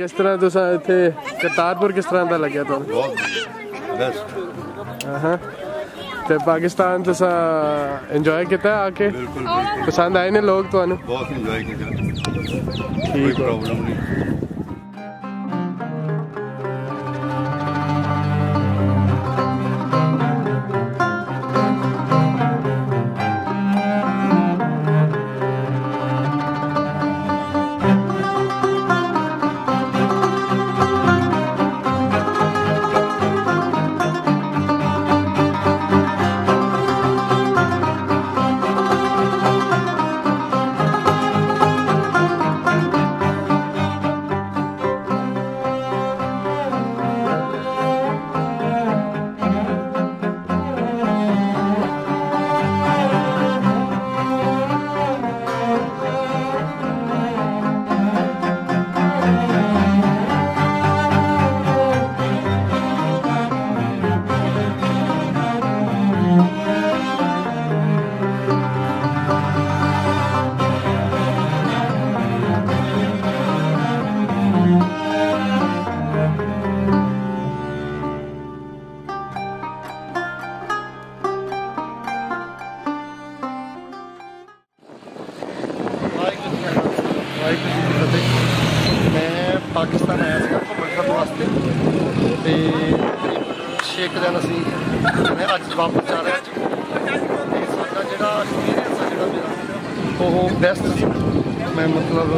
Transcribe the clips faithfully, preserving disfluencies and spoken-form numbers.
जिस तरह तुस इत्थे करतारपुर किस तरह दा लग्या तुहानू? बहुत बेस्ट। हाँ ते पाकिस्तान तुस इंजॉय किया आके? बिल्कुल पसंद आए ने लोग तुहानू? बहुत इंजॉय किया, कोई प्रॉब्लम नहीं। मैं पाकिस्तान आया था घूमन फिरन वास्ते ते छे दिन असीं अज वापस जा रहे ते साडा जिहड़ा एक्सपीरियंस है जिहड़ा मेरा वो बेस्ट सी। मैं मतलब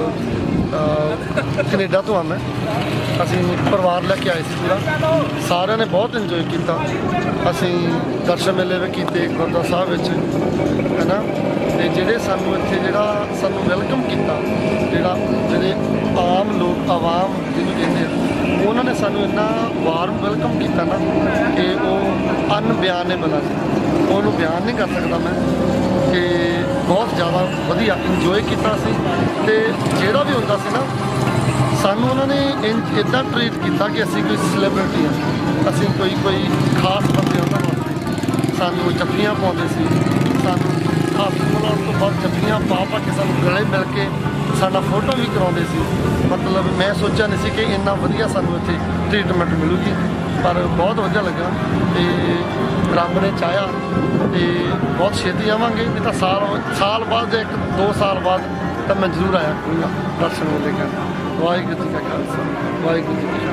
कनेडा तो आना असीं परिवार लैके आए सी पूरा, सारे ने बहुत इंजॉय किया। असीं दर्शन मेले भी किए गुरुद्वारा साहब विच है ना, ते जिहड़े सानू इत्थे जिहड़ा सानू वैलकम किया, जिहड़ा जिहड़े आम लोग आवाम जिन्होंने कहते हैं उन्होंने सानू इन्ना वार्म वैलकम किया ना कि वो अनबयानेबल है, उन्होंने बयान नहीं कर सकता मैं कि बहुत ज़्यादा वधिया इंजॉय किया सी। ते जिहड़ा भी हुंदा सी ना सानू उन्होंने इदा ट्रीट किया कि असीं कोई सैलीब्रिटी हाँ, असीं कोई कोई खास बंदे उन्होंने वास्ते सानू जफ्फियां पाउंदे सी, सानू हास्पिटल आउण तो बाद जफ्फियां पा पा के सानू गले मिल के साडा फोटो भी कराउंदे सी। मतलब मैं सोचा नहीं सी कि इन्ना वधिया सानू इत्थे ट्रीटमेंट मिलूगी, पर बहुत वधिया लगा ते रब ने चाहया ते बहुत छेती आवांगे, नहीं तो साल साल बाद एक दो साल बाद तो मैं जरूर आया करूँगा दर्शन मेले कर। वाहिगुरू जी का खालसा वाहिगुरू जी की